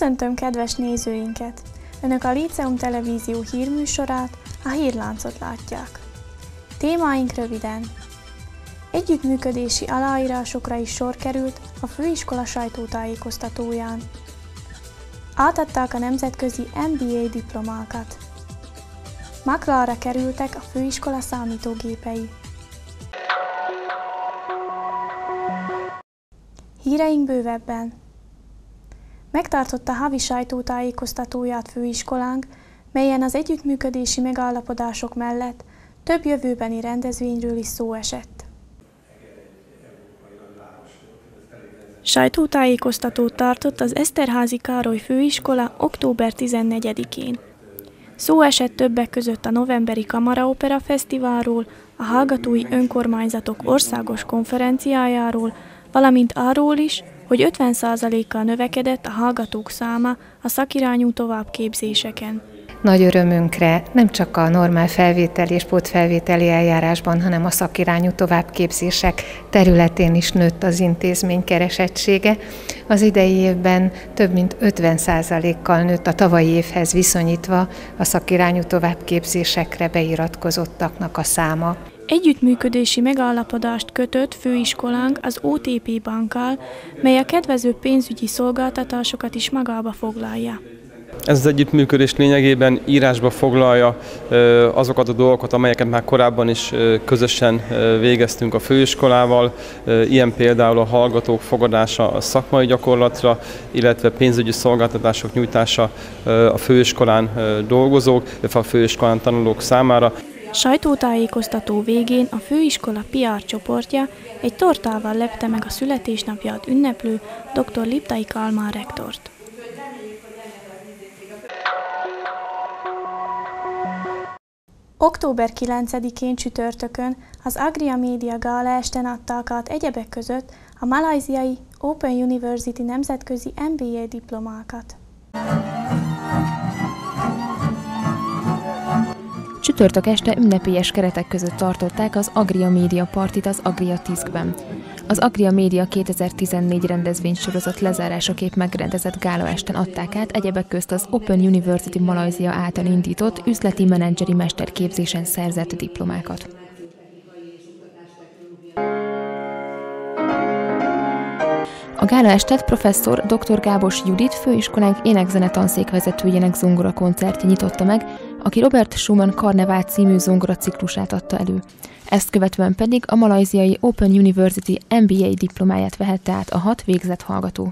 Köszöntöm kedves nézőinket! Önök a Líceum Televízió hírműsorát, a Hírláncot látják. Témáink röviden. Együttműködési aláírásokra is sor került a főiskola sajtótájékoztatóján. Átadták a nemzetközi MBA diplomákat. Maklára kerültek a főiskola számítógépei. Híreink bővebben. Megtartotta havi sajtótájékoztatóját főiskolánk, melyen az együttműködési megállapodások mellett több jövőbeni rendezvényről is szó esett. Sajtótájékoztatót tartott az Eszterházy Károly főiskola október 14-én. Szó esett többek között a novemberi Kamaraopera Fesztiválról, a Hallgatói Önkormányzatok országos konferenciájáról, valamint arról is, hogy 50%-kal növekedett a hallgatók száma a szakirányú továbbképzéseken. Nagy örömünkre nem csak a normál felvételi és pótfelvételi eljárásban, hanem a szakirányú továbbképzések területén is nőtt az intézmény keresettsége. Az idei évben több mint 50%-kal nőtt a tavalyi évhez viszonyítva a szakirányú továbbképzésekre beiratkozottaknak a száma. Együttműködési megállapodást kötött főiskolánk az OTP bankkal, mely a kedvező pénzügyi szolgáltatásokat is magába foglalja. Ez az együttműködés lényegében írásba foglalja azokat a dolgokat, amelyeket már korábban is közösen végeztünk a főiskolával, ilyen például a hallgatók fogadása a szakmai gyakorlatra, illetve pénzügyi szolgáltatások nyújtása a főiskolán dolgozók, illetve a főiskolán tanulók számára. Sajtótájékoztató végén a főiskola PR csoportja egy tortával lepte meg a születésnapját ünneplő dr. Liptai Kálmán rektort. Október 9-én csütörtökön az Agria Media Gála esten adták át egyebek között a malajziai Open University nemzetközi MBA diplomákat. Csütörtök este ünnepélyes keretek között tartották az Agria Media Partit az Agria Tiszkben. Az Agria Media 2014 rendezvénysorozat lezárásaképp megrendezett gálaesten adták át egyebek közt az Open University Malajzia által indított üzleti menedzseri mesterképzésen szerzett diplomákat. A gálaestet professzor dr. Gábos Judit főiskolánk ének-zene tanszékvezetőjének zongora koncertje nyitotta meg, aki Robert Schumann Karnevál című zongora ciklusát adta elő. Ezt követően pedig a malajziai Open University MBA diplomáját vehette át a 6 végzett hallgató.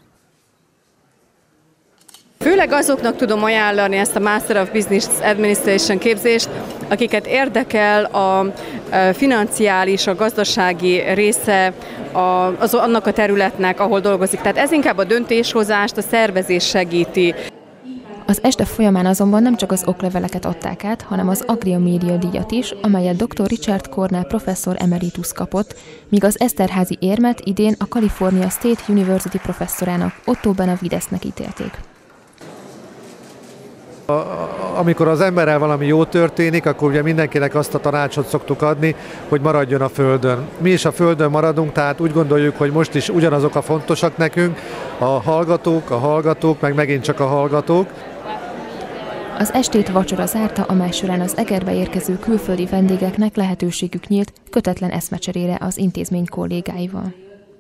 Főleg azoknak tudom ajánlani ezt a Master of Business Administration képzést, akiket érdekel a financiális, a gazdasági része annak a területnek, ahol dolgozik. Tehát ez inkább a döntéshozást, a szervezés segíti. Az este folyamán azonban nem csak az okleveleket adták át, hanem az Agria Media díjat is, amelyet dr. Richard Cornell professzor emeritus kapott, míg az Eszterházy érmet idén a California State University professzorának, Otto Benavidesnek ítélték. Amikor az emberrel valami jó történik, akkor ugye mindenkinek azt a tanácsot szoktuk adni, hogy maradjon a Földön. Mi is a Földön maradunk, tehát úgy gondoljuk, hogy most is ugyanazok a fontosak nekünk, a hallgatók, meg megint csak a hallgatók. Az estét vacsora zárta, amely során az Egerbe érkező külföldi vendégeknek lehetőségük nyílt kötetlen eszmecserére az intézmény kollégáival.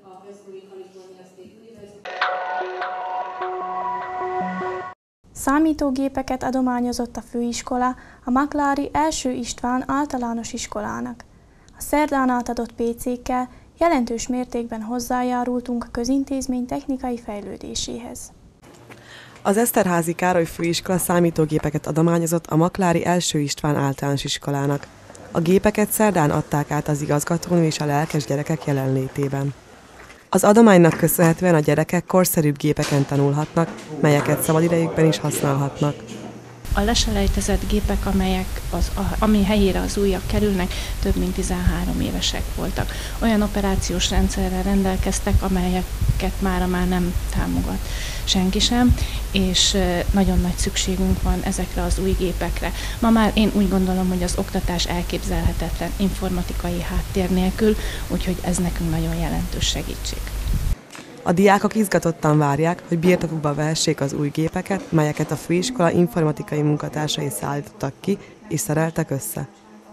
Számítógépeket adományozott a főiskola a maklári Első István általános iskolának. A szerdán átadott PC-kkel jelentős mértékben hozzájárultunk a közintézmény technikai fejlődéséhez. Az Eszterházy Károly főiskola számítógépeket adományozott a maklári Első István általános iskolának. A gépeket szerdán adták át az igazgatónő és a lelkes gyerekek jelenlétében. Az adománynak köszönhetően a gyerekek korszerűbb gépeken tanulhatnak, melyeket szabadidejükben is használhatnak. A leselejtezett gépek, ami helyére az újak kerülnek, több mint 13 évesek voltak. Olyan operációs rendszerrel rendelkeztek, amelyeket már nem támogat senki sem, és nagyon nagy szükségünk van ezekre az új gépekre. Ma már én úgy gondolom, hogy az oktatás elképzelhetetlen informatikai háttér nélkül, úgyhogy ez nekünk nagyon jelentős segítség. A diákok izgatottan várják, hogy birtokukba vehessék az új gépeket, melyeket a főiskola informatikai munkatársai szállítottak ki és szereltek össze.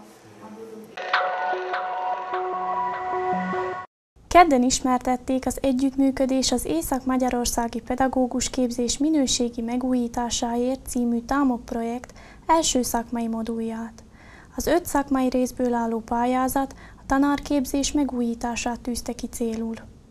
Kedden ismertették az Együttműködés az Észak-Magyarországi Pedagógus Képzés minőségi megújításáért című TAMOK projekt első szakmai modulját. Az 5 szakmai részből álló pályázat a tanárképzés megújítását tűzte ki célul.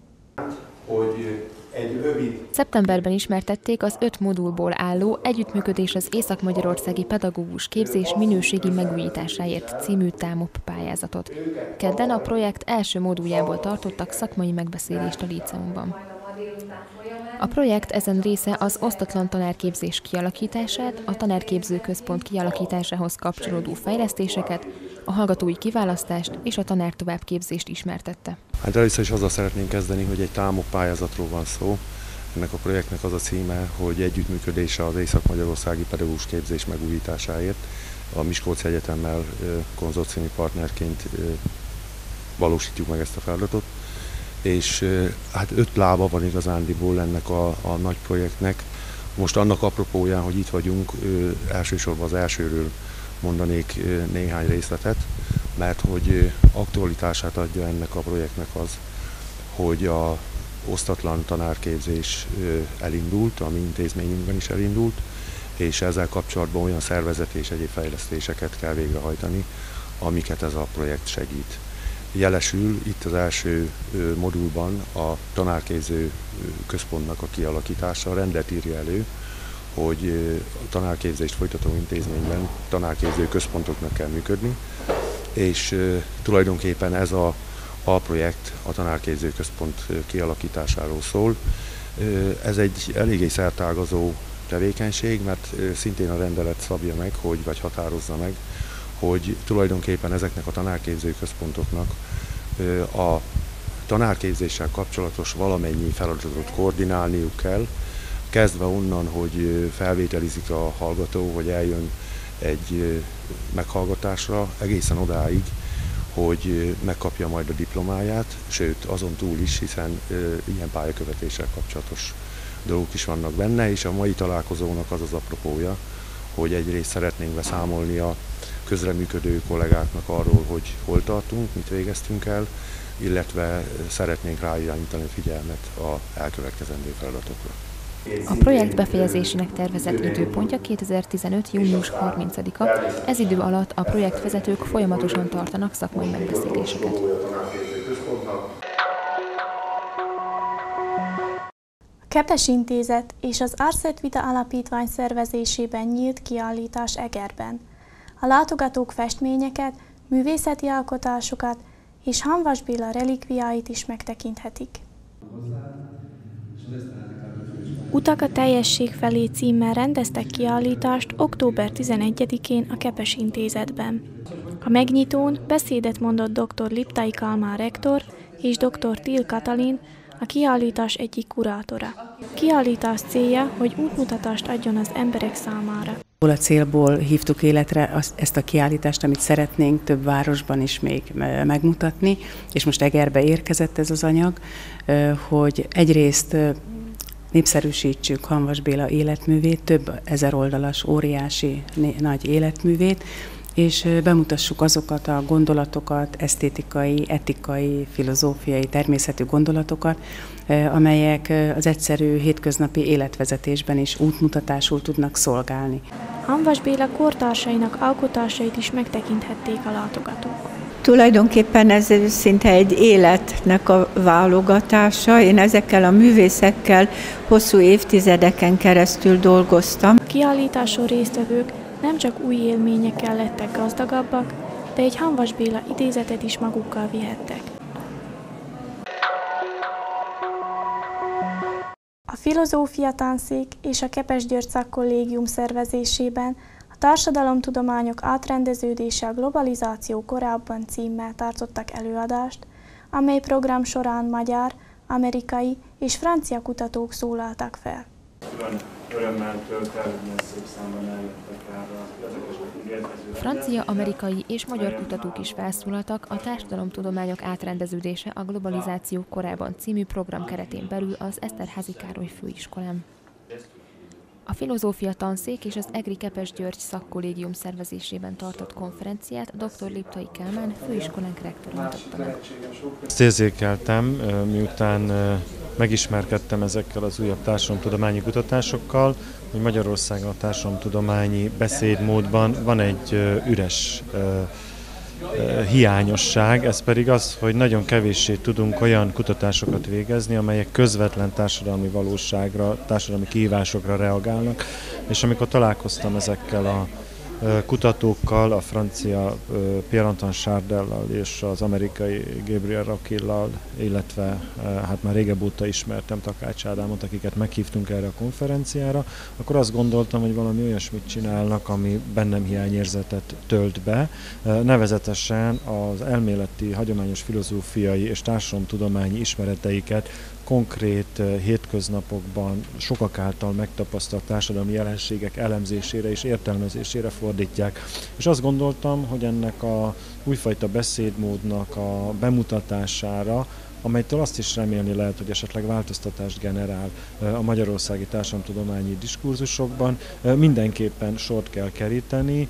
Szeptemberben ismertették az 5 modulból álló Együttműködés az Észak-Magyarországi Pedagógus Képzés minőségi megújításáért című TAMOK pályázatot. Kedden a projekt első moduljából tartottak szakmai megbeszélést a líceumban. A projekt ezen része az osztatlan tanárképzés kialakítását, a tanárképzőközpont kialakításához kapcsolódó fejlesztéseket, a hallgatói kiválasztást és a tanártovábbképzést ismertette. Hát először is azzal szeretnénk kezdeni, hogy egy TAMOK pályázatról van szó. Ennek a projektnek az a címe, hogy Együttműködés az Észak-Magyarországi Pedagógus Képzés megújításáért. A Miskolci Egyetemmel konzorciumi partnerként valósítjuk meg ezt a feladatot. És hát 5 lába van igazándiból ennek a nagy projektnek. Most annak apropóján, hogy itt vagyunk, elsősorban az elsőről mondanék néhány részletet, mert hogy aktualitását adja ennek a projektnek az, hogy a osztatlan tanárképzés elindult, a mi intézményünkben is elindult, és ezzel kapcsolatban olyan szervezeti és egyéb fejlesztéseket kell végrehajtani, amiket ez a projekt segít. Jelesül itt az első modulban a tanárképző központnak a kialakítása rendet írja elő, hogy a tanárképzést folytató intézményben tanárképző központoknak kell működni, és tulajdonképpen ez a projekt a tanárképző központ kialakításáról szól. Ez egy eléggé szertágazó tevékenység, mert szintén a rendelet szabja meg, vagy határozza meg, hogy tulajdonképpen ezeknek a tanárképző központoknak a tanárképzéssel kapcsolatos valamennyi feladatot koordinálniuk kell, kezdve onnan, hogy felvételizik a hallgató, hogy eljön egy meghallgatásra, egészen odáig, hogy megkapja majd a diplomáját, sőt azon túl is, hiszen ilyen pályakövetéssel kapcsolatos dolgok is vannak benne, és a mai találkozónak az az apropója, hogy egyrészt szeretnénk beszámolni a közreműködő kollégáknak arról, hogy hol tartunk, mit végeztünk el, illetve szeretnénk ráirányítani a figyelmet a elkövetkezendő feladatokra. A projekt befejezésének tervezett időpontja 2015. június 30-a. Ez idő alatt a projektvezetők folyamatosan tartanak szakmai megbeszéléseket. A Kepes Intézet és az Arcet Vita Alapítvány szervezésében nyílt kiállítás Egerben. A látogatók festményeket, művészeti alkotásokat és Hamvas Béla relikviáit is megtekinthetik. Utak a teljesség felé címmel rendeztek kiállítást október 11-én a Kepes Intézetben. A megnyitón beszédet mondott dr. Liptai Kálmán rektor és dr. Till Katalin, a kiállítás egyik kurátora. A kiállítás célja, hogy útmutatást adjon az emberek számára. A célból hívtuk életre ezt a kiállítást, amit szeretnénk több városban is még megmutatni, és most Egerbe érkezett ez az anyag, hogy egyrészt népszerűsítsük Hamvas Béla életművét, több ezer oldalas, óriási, nagy életművét, és bemutassuk azokat a gondolatokat, esztétikai, etikai, filozófiai, természetű gondolatokat, amelyek az egyszerű hétköznapi életvezetésben is útmutatásul tudnak szolgálni. Hamvas Béla kortársainak alkotásait is megtekinthették a látogatók. Tulajdonképpen ez szinte egy életnek a válogatása. Én ezekkel a művészekkel hosszú évtizedeken keresztül dolgoztam. A kiállításon résztvevők nem csak új élményekkel lettek gazdagabbak, de egy Hamvas Béla idézetet is magukkal vihettek. A Filozófia Tanszék és a Kepes-György Szakkollégium szervezésében a Társadalomtudományok átrendeződése a globalizáció korábban címmel tartottak előadást, amely program során magyar, amerikai és francia kutatók szólaltak fel. örömmel tölt el, hogy ilyen szép számban eljöttek erre az érkező. Francia, amerikai és magyar kutatók is felszólaltak a Társadalomtudományok átrendeződése a globalizáció korában című program keretén belül az Eszterházy Károly főiskolán. A filozófia tanszék és az EGRI Kepes György szakkollégium szervezésében tartott konferenciát dr. Liptai Kálmán főiskolánk rektora mutatta meg. Ezt érzékeltem, miután megismerkedtem ezekkel az újabb társadalomtudományi kutatásokkal, hogy Magyarországon a társadalomtudományi beszédmódban van egy üres hiányosság, ez pedig az, hogy nagyon kevéssé tudunk olyan kutatásokat végezni, amelyek közvetlen társadalmi valóságra, társadalmi kihívásokra reagálnak, és amikor találkoztam ezekkel a kutatókkal, a francia Pierre-Antoine Chardellal és az amerikai Gabriel Rakillal, illetve hát már régebb óta ismertem Takács Ádámot, akiket meghívtunk erre a konferenciára, akkor azt gondoltam, hogy valami olyasmit csinálnak, ami bennem hiányérzetet tölt be. Nevezetesen az elméleti, hagyományos filozófiai és társadalomtudományi ismereteiket konkrét hétköznapokban sokak által megtapasztalt társadalmi jelenségek elemzésére és értelmezésére fordítják. És azt gondoltam, hogy ennek a újfajta beszédmódnak a bemutatására, amelytől azt is remélni lehet, hogy esetleg változtatást generál a magyarországi társadalomtudományi diskurzusokban, mindenképpen sort kell keríteni,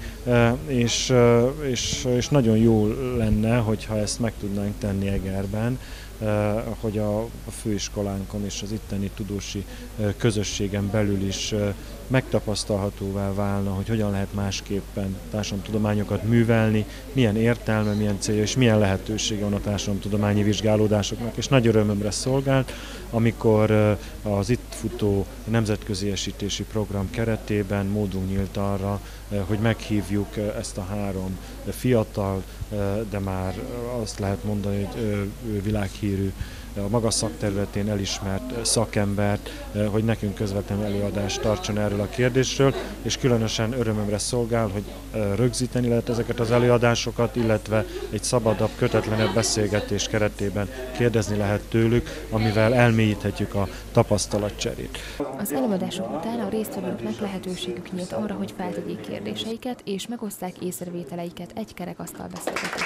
és nagyon jó lenne, hogyha ezt meg tudnánk tenni Egerben, hogy a főiskolánkon és az itteni tudósi közösségen belül is megtapasztalhatóvá válna, hogy hogyan lehet másképpen társadalomtudományokat művelni, milyen értelme, milyen célja és milyen lehetősége van a társadalomtudományi vizsgálódásoknak. És nagy örömömre szolgált, amikor az itt futó nemzetközi esítési program keretében módunk nyílt arra, hogy meghívjuk ezt a 3 fiatal, de már azt lehet mondani, hogy világhírű, a maga szakterületén elismert szakembert, hogy nekünk közvetlenül előadást tartson erről a kérdésről, és különösen örömömre szolgál, hogy rögzíteni lehet ezeket az előadásokat, illetve egy szabadabb, kötetlenebb beszélgetés keretében kérdezni lehet tőlük, amivel elmélyíthetjük a tapasztalatcserét. Az előadások után a résztvevőknek lehetőségük nyílt arra, hogy feltegyék kérdéseiket és megoszták észrevételeiket egy kerekasztal beszélgetésben.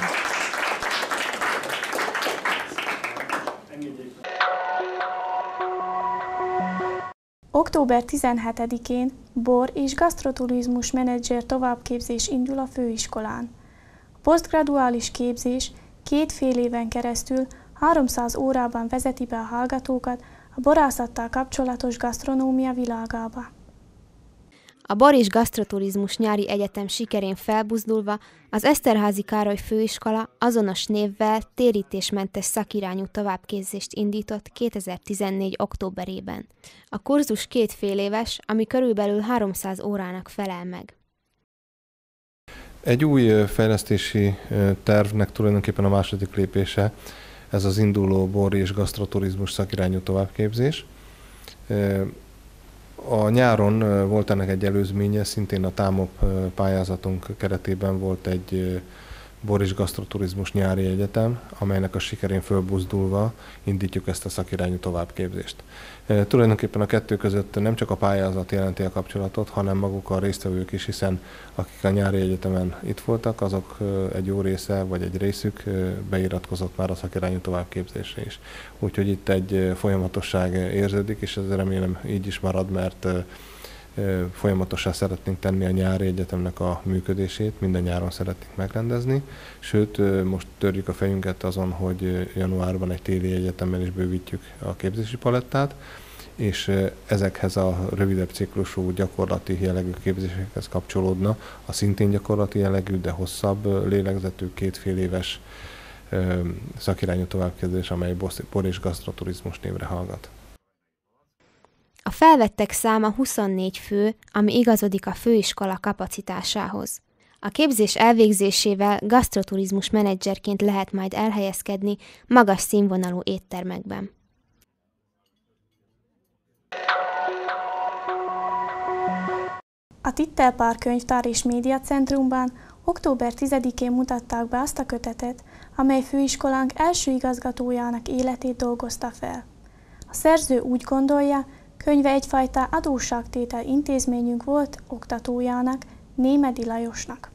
Október 17-én bor- és gasztroturizmus menedzser továbbképzés indul a főiskolán. A posztgraduális képzés 2 fél éven keresztül 300 órában vezeti be a hallgatókat a borászattal kapcsolatos gasztronómia világába. A Bor- és Gasztroturizmus Nyári Egyetem sikerén felbuzdulva az Eszterházy Károly főiskola azonos névvel térítésmentes szakirányú továbbképzést indított 2014. októberében. A kurzus 2 fél éves, ami körülbelül 300 órának felel meg. Egy új fejlesztési tervnek tulajdonképpen a második lépése ez az induló bor- és gasztroturizmus szakirányú továbbképzés. A nyáron volt ennek egy előzménye, szintén a TÁMOP pályázatunk keretében volt egy bor- és gasztroturizmus nyári egyetem, amelynek a sikerén fölbuzdulva indítjuk ezt a szakirányú továbbképzést. Tulajdonképpen a kettő között nem csak a pályázat jelenti a kapcsolatot, hanem maguk a résztvevők is, hiszen akik a nyári egyetemen itt voltak, azok egy jó része vagy egy részük beiratkozott már a szakirányú továbbképzésre is. Úgyhogy itt egy folyamatosság érződik, és ez remélem így is marad, mert folyamatosan szeretnénk tenni a nyári egyetemnek a működését, minden nyáron szeretnénk megrendezni, sőt most törjük a fejünket azon, hogy januárban egy téli egyetemmel is bővítjük a képzési palettát, és ezekhez a rövidebb ciklusú gyakorlati jellegű képzésekhez kapcsolódna a szintén gyakorlati jellegű, de hosszabb lélegzetű 2 fél éves szakirányú továbbképzés, amely bor- és gasztroturizmus névre hallgat. A felvettek száma 24 fő, ami igazodik a főiskola kapacitásához. A képzés elvégzésével gasztroturizmus menedzserként lehet majd elhelyezkedni magas színvonalú éttermekben. A Tittelpár Könyvtár és Médiacentrumban október 10-én mutatták be azt a kötetet, amely főiskolánk első igazgatójának életét dolgozta fel. A szerző úgy gondolja, Könyve egyfajta adósságtétel intézményünk volt oktatójának, Némedy Lajosnak.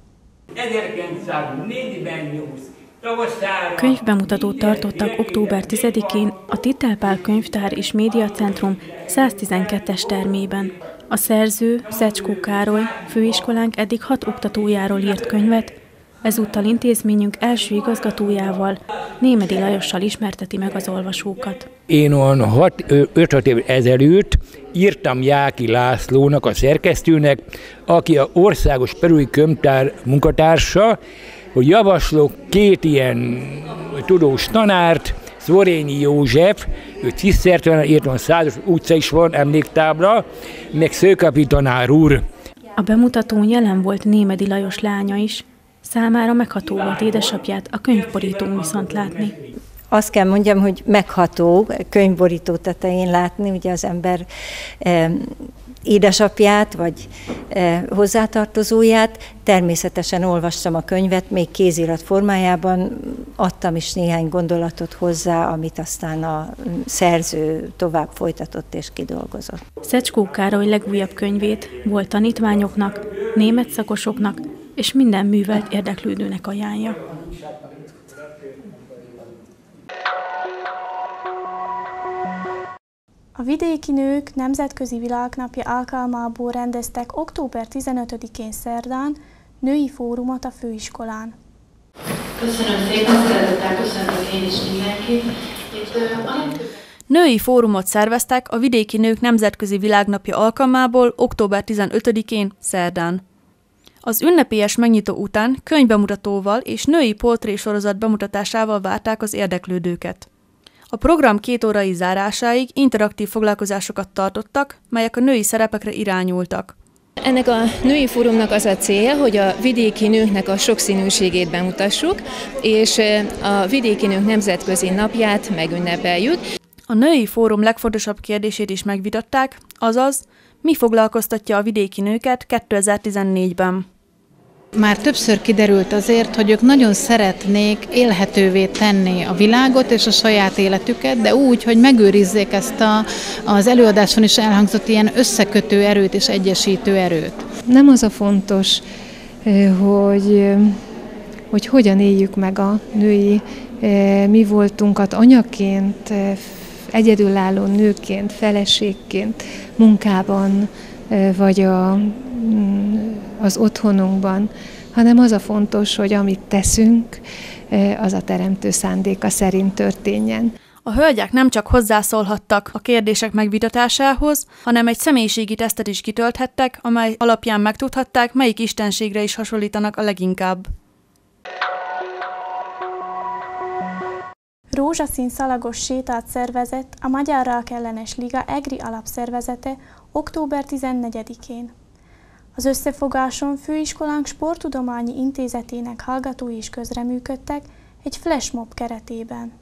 1948 tavaszára... Könyvbemutatót tartottak október 10-én a Tittelpál Könyvtár és Médiacentrum 112-es termében. A szerző, Szecskó Károly, főiskolánk eddig 6 oktatójáról írt könyvet, ezúttal intézményünk első igazgatójával, Némedy Lajossal ismerteti meg az olvasókat. Én olyan 5-6 év ezelőtt írtam Jáki Lászlónak, a szerkesztőnek, aki a Országos Perui Könyvtár munkatársa, hogy javaslok 2 ilyen tudós tanárt, Szorényi József, ő cisztertanár, írtam, 100 utca is van, emléktábla, meg Szőkapi tanár úr. A bemutatón jelen volt Némedy Lajos lánya is, számára megható volt édesapját a könyvborítón viszont látni. Azt kell mondjam, hogy megható könyvborító tetején látni, ugye az ember édesapját, vagy hozzátartozóját. Természetesen olvastam a könyvet, még kézirat formájában, adtam is néhány gondolatot hozzá, amit aztán a szerző tovább folytatott és kidolgozott. Szecskó Károly legújabb könyvét volt tanítványoknak, német szakosoknak és minden művelt érdeklődőnek ajánlja. A vidéki nők nemzetközi világnapja alkalmából rendeztek október 15-én szerdán női fórumot a főiskolán. Köszönöm szépen, szeretettel köszöntök én is mindenkit. Női fórumot szerveztek a vidéki nők nemzetközi világnapja alkalmából október 15-én szerdán. Az ünnepélyes megnyitó után könyvbemutatóval és női portrésorozat bemutatásával várták az érdeklődőket. A program 2 órai zárásáig interaktív foglalkozásokat tartottak, melyek a női szerepekre irányultak. Ennek a női fórumnak az a célja, hogy a vidéki nőknek a sokszínűségét bemutassuk, és a vidéki nők nemzetközi napját megünnepeljük. A női fórum legfontosabb kérdését is megvitatták, azaz, mi foglalkoztatja a vidéki nőket 2014-ben. Már többször kiderült azért, hogy ők nagyon szeretnék élhetővé tenni a világot és a saját életüket, de úgy, hogy megőrizzék ezt az előadáson is elhangzott ilyen összekötő erőt és egyesítő erőt. Nem az a fontos, hogy hogyan éljük meg a női mi voltunkat anyaként, egyedülálló nőként, feleségként, munkában, vagy az otthonunkban, hanem az a fontos, hogy amit teszünk, az a teremtő szándéka szerint történjen. A hölgyek nem csak hozzászólhattak a kérdések megvitatásához, hanem egy személyiségi tesztet is kitölthettek, amely alapján megtudhatták, melyik istenségre is hasonlítanak a leginkább. Rózsaszín szalagos sétát szervezett a Magyar Rákellenes Liga EGRI alapszervezete október 14-én. Az összefogáson főiskolánk sporttudományi intézetének hallgatói is közreműködtek egy flashmob keretében.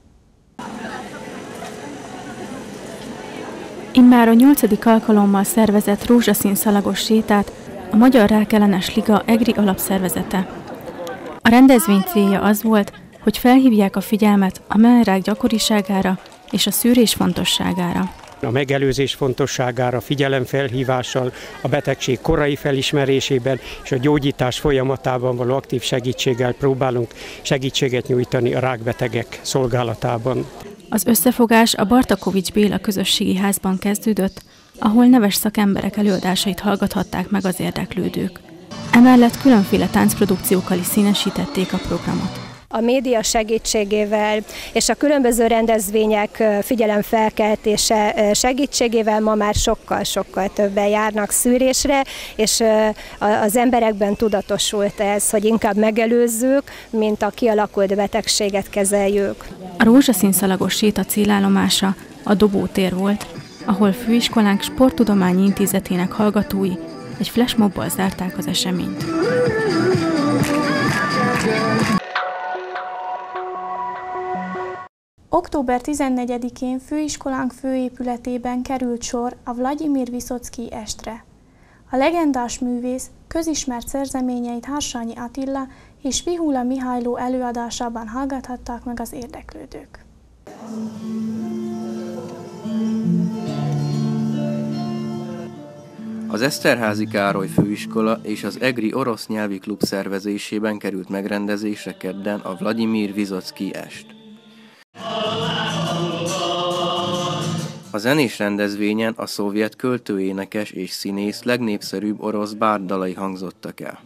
Immár a 8. alkalommal szervezett rózsaszín szalagos sétát a Magyar Rákellenes Liga EGRI alapszervezete. A rendezvény célja az volt, hogy felhívják a figyelmet a mellrák gyakoriságára és a szűrés fontosságára. A megelőzés fontosságára, figyelemfelhívással, a betegség korai felismerésében és a gyógyítás folyamatában való aktív segítséggel próbálunk segítséget nyújtani a rákbetegek szolgálatában. Az összefogás a Bartakovics Béla közösségi házban kezdődött, ahol neves szakemberek előadásait hallgathatták meg az érdeklődők. Emellett különféle táncprodukciókkal is színesítették a programot. A média segítségével és a különböző rendezvények figyelemfelkeltése segítségével ma már sokkal többen járnak szűrésre, és az emberekben tudatosult ez, hogy inkább megelőzzük, mint a kialakult betegséget kezeljük. A rózsaszín szalagos séta célállomása a Dobótér volt, ahol főiskolánk sporttudományi intézetének hallgatói egy flashmobbal zárták az eseményt. Október 14-én főiskolánk főépületében került sor a Vladimir Viszocki estre. A legendás művész közismert szerzeményeit Harsányi Attila és Vihula Mihályló előadásában hallgathatták meg az érdeklődők. Az Eszterházy Károly Főiskola és az Egri Orosz Nyelvi Klub szervezésében került megrendezésre kedden a Vladimir Vizocki est. A zenés rendezvényen a szovjet költőénekes és színész legnépszerűbb orosz bárddalai hangzottak el.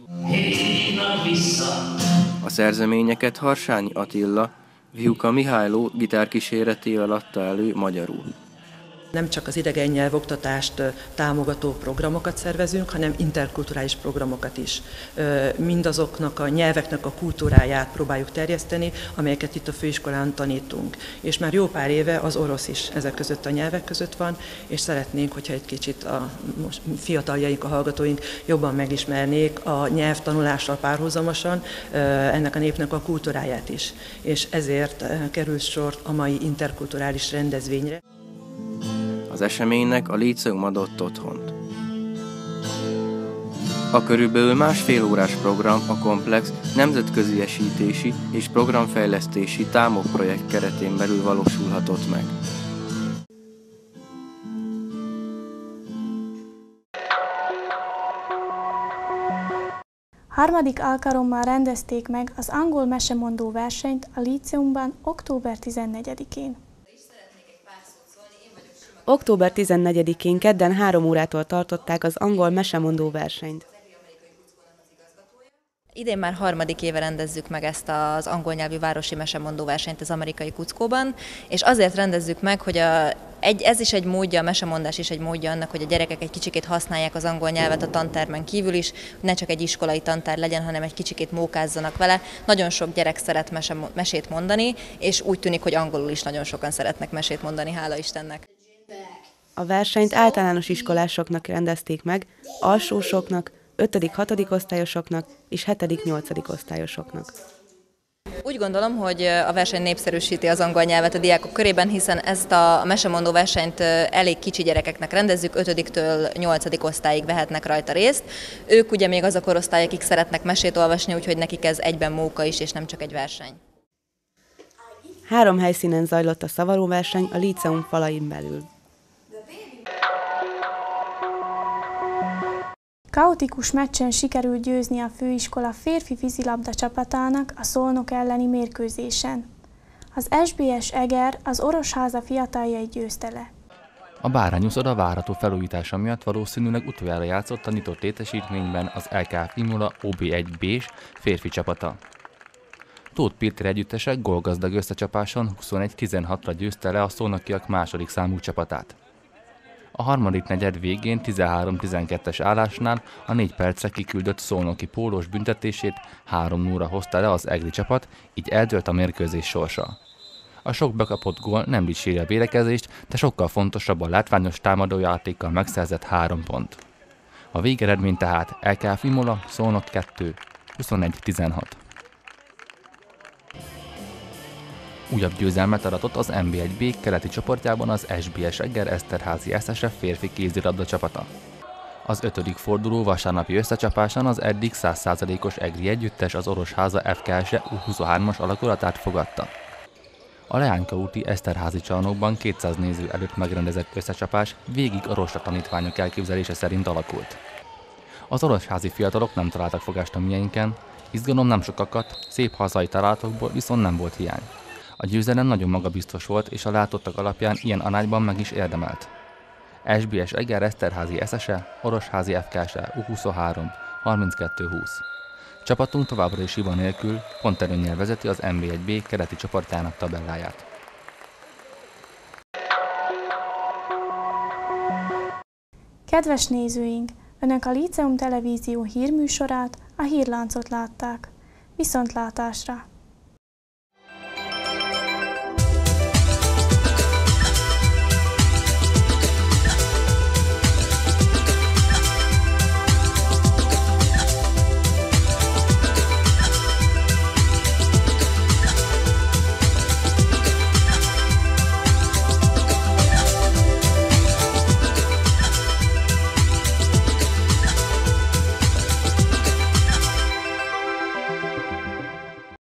A szerzeményeket Harsányi Attila, Vihuka Mihályló gitárkíséretével adta elő magyarul. Nem csak az idegen nyelvoktatást támogató programokat szervezünk, hanem interkulturális programokat is. Mindazoknak a nyelveknek a kultúráját próbáljuk terjeszteni, amelyeket itt a főiskolán tanítunk. És már jó pár éve az orosz is ezek között a nyelvek között van, és szeretnénk, hogyha egy kicsit a fiataljaink, a hallgatóink jobban megismernék a nyelvtanulással párhuzamosan ennek a népnek a kultúráját is. És ezért kerül sor a mai interkulturális rendezvényre. Az eseménynek a líceum adott otthont. A körülbelül másfél órás program a komplex nemzetköziesítési és programfejlesztési TÁMOK projekt keretén belül valósulhatott meg. Harmadik alkalommal rendezték meg az angol mesemondó versenyt a líceumban október 14-én. Október 14-én kedden 3 órától tartották az angol mesemondó versenyt. Idén már 3. éve rendezzük meg ezt az angol nyelvű városi mesemondó versenyt az Amerikai Kuckóban, és azért rendezzük meg, hogy ez is egy módja, a mesemondás is egy módja annak, hogy a gyerekek egy kicsikét használják az angol nyelvet a tantermen kívül is, ne csak egy iskolai tantár legyen, hanem egy kicsikét mókázzanak vele. Nagyon sok gyerek szeret mesét mondani, és úgy tűnik, hogy angolul is nagyon sokan szeretnek mesét mondani, hála Istennek. A versenyt általános iskolásoknak rendezték meg, alsósoknak, 5.-6. osztályosoknak és 7.-8. osztályosoknak. Úgy gondolom, hogy a verseny népszerűsíti az angol nyelvet a diákok körében, hiszen ezt a mesemondó versenyt elég kicsi gyerekeknek rendezzük, 5-től 8. osztályig vehetnek rajta részt. Ők ugye még az a korosztály, akik szeretnek mesét olvasni, úgyhogy nekik ez egyben móka is, és nem csak egy verseny. 3 helyszínen zajlott a szavaróverseny a líceum falain belül. Kaotikus meccsen sikerült győzni a főiskola férfi vízilabda csapatának a Szolnok elleni mérkőzésen. Az SBS Eger az Orosháza fiataljait győzte le. A bárányuszoda várható felújítása miatt valószínűleg utoljára játszott a nyitott létesítményben az LKF Imola OB1B-s férfi csapata. Tóth Péter együttese gólgazdag összecsapáson 21-16-ra győzte le a szolnokiak második számú csapatát. A harmadik negyed végén 13-12-es állásnál a 4 percre kiküldött szolnoki pólós büntetését 3-0-ra hozta le az egri csapat, így eldőlt a mérkőzés sorsa. A sok bekapott gól nem dicséri a védekezést, de sokkal fontosabb a látványos támadójátékkal megszerzett 3 pont. A végeredmény tehát LKF Imola, Szolnok 2, 21-16. Újabb győzelmet aratott az NB1B keleti csoportjában az SBS Eger Eszterházy Eszese férfi kézilabda csapata. Az 5. forduló vasárnapi összecsapásán az eddig 100%-os egri együttes az Orosháza FKS U23-as alakulatát fogadta. A Leányka úti Eszterházy csarnokban 200 néző előtt megrendezett összecsapás végig a rosta tanítványok elképzelése szerint alakult. Az orosházi fiatalok nem találtak fogást a mieinken, izgalom nem sokakat, szép hazai találatokból viszont nem volt hiány. A győzelem nagyon magabiztos volt, és a látottak alapján ilyen arányban meg is érdemelt. SBS Eger Eszterházy Eszese, Orosházi FKS U23, 32-20. Csapatunk továbbra is hiba nélkül ponterőnnyel vezeti az NB1B keleti csoportjának tabelláját. Kedves nézőink! Önök a Líceum Televízió hírműsorát, a Hírláncot látták. Viszontlátásra!